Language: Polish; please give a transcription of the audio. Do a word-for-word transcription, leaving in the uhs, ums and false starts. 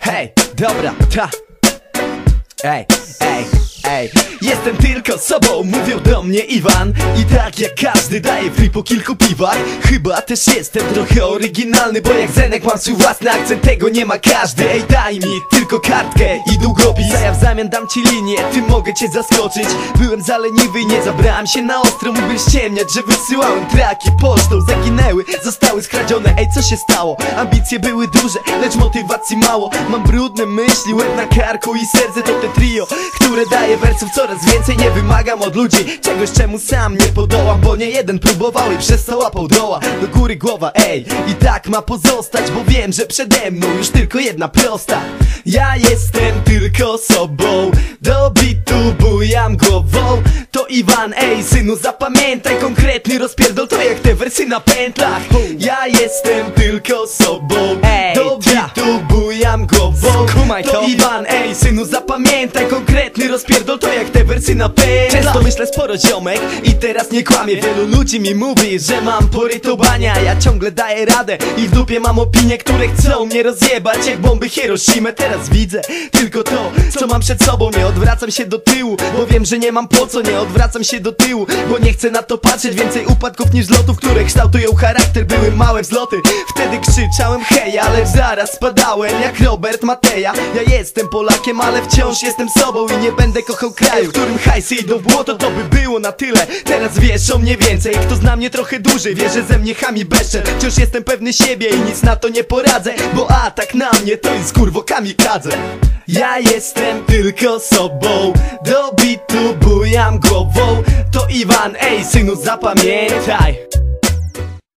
Hej, dobra, ta. Ej, ej, ej. Jestem tylko sobą, mówią do mnie Iwan. I tak jak każdy daje free po kilku piwach. Chyba też jestem trochę oryginalny, bo jak Zenek mam swój własny akcent, tego nie ma każdy. Ej, daj mi tylko kartkę i długopis, a ja w zamian dam ci linię, tym mogę cię zaskoczyć. Byłem za leniwy i nie zabrałem się na ostro. Mógłbym ściemniać, że wysyłałem traki pocztą. Zaginęły, zostały skradzione, ej, co się stało? Ambicje były duże, lecz motywacji mało. Mam brudne myśli, łeb na karku i serce to te trio, które daje wersów coraz więcej. Nie wymagam od ludzi czegoś, czemu sam nie podołam, bo nie jeden próbował i przez to łapał doła. Do góry głowa, ej, i tak ma pozostać, bo wiem, że przede mną już tylko jedna prosta. Ja jestem tylko sobą, do bitu bujam głową. To Iwan, ej synu, zapamiętaj, konkretny rozpierdol to jak te wersy na pętlach. Ja jestem tylko sobą, ej, do bitu bujam głową. To Iwan, ej synu, zapamiętaj, konkretny rozpierdol to jak te wersy na pętlach. Często myślę sporo ziomek i teraz nie kłamię. Wielu ludzi mi mówi, że mam porytobania. Ja ciągle daję radę i w dupie mam opinie, które chcą mnie rozjebać jak bomby Hiroshima. Teraz widzę tylko to, co mam przed sobą. Nie odwracam się do tyłu, bo wiem, że nie mam po co. Nie odwracam się do tyłu, bo nie chcę na to patrzeć. Więcej upadków niż zlotów, które kształtują charakter. Były małe wzloty, wtedy krzyczałem hej, ale zaraz spadałem jak Robert Mateja. Ja jestem Polakiem, ale wciąż jestem sobą i nie będę kochał kraju, w którym hajsy idą w błoto. To by było na tyle, teraz wiesz o mnie więcej. Kto zna mnie trochę dłużej, wie, że ze mnie chami bezczel. Wciąż jestem pewny siebie i nic na to nie poradzę, bo atak na mnie to jest kurwo kamikadze. Ja jestem tylko sobą, do bitu bujam głową. To Iwan, ej synu, zapamiętaj.